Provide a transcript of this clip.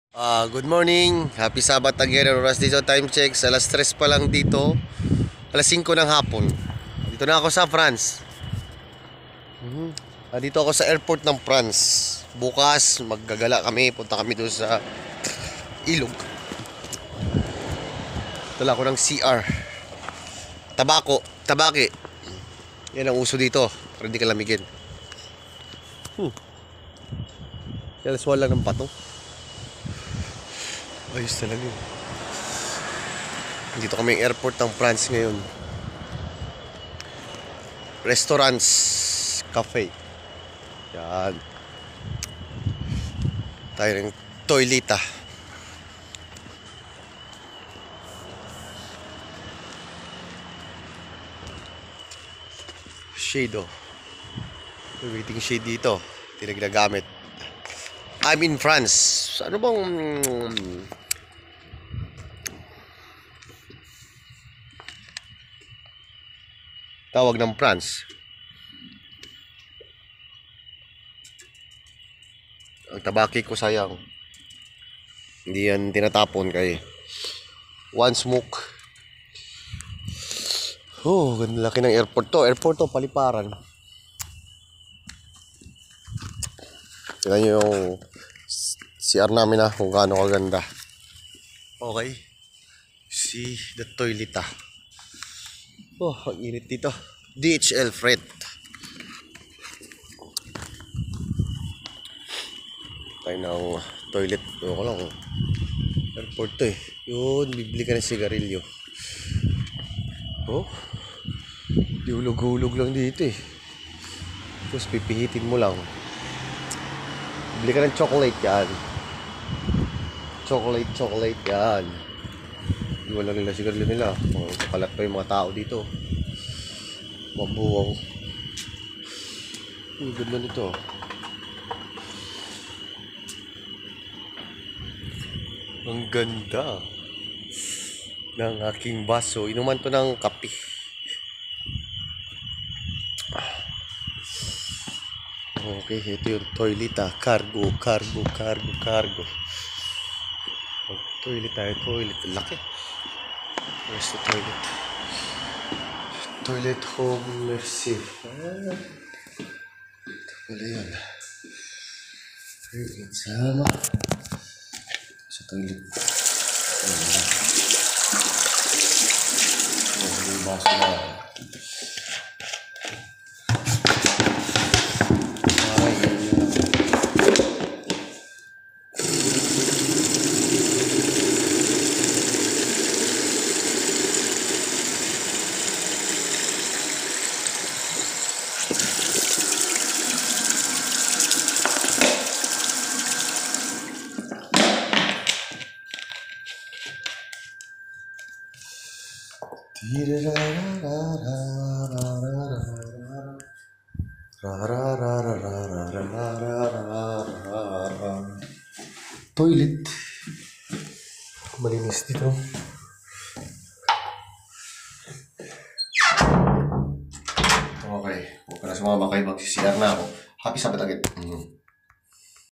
Good morning, happy Sabbath again. Oras dito, time check, alas 3 pa lang dito, alas 5 ng hapon. Dito na ako sa France. Dito ako sa airport ng France. Bukas, maggagala kami, punta kami doon sa ilog. Dala ko ng CR. Tabaki. Yan ang uso dito, para hindi ka lamigin. Alas wala ng bato. Ayos talaga yun. Dito kami yung airport ng France ngayon. Restaurants, cafe. Yan. Tayo ng toileta. Shade oh. May waiting shade dito. Hindi na ginagamit. I'm in France. Ano bang tawag ng France? Ang tabaki ko sayang. Hindi yan tinatapon kay one smoke. Oh, ganda laki ng airport to. Airport to, paliparan. Tingnan nyo yung CR namin kung gaano kaganda. Okay. See the toilet Oh, ang init dito. DHL freight. Tayo ng toilet. Ako lang. Airport to Yun, bibili ka ng sigarilyo. Oh. Di hulog-hulog lang dito Tapos pipihitin mo lang. Bili ka ng chocolate yan. Chocolate yan. Iwan lang nila sigarilyo nila. Kalat pa yung mga tao dito. Mabuwang. Ang ganda nito. Ang ganda ng aking baso. Inuman to ng kape. Okay, ito yung toilet Cargo. Toilet toilet. Laki. Where's the toilet? Toilet home mercy. Ito pala yun. Toilet sama. Sa toilet. Yung baso na. Toilet. Malinis dito. Okay. Huwag ka na sumama kayo. Magsisiyar na ako. Happy Sabbath again.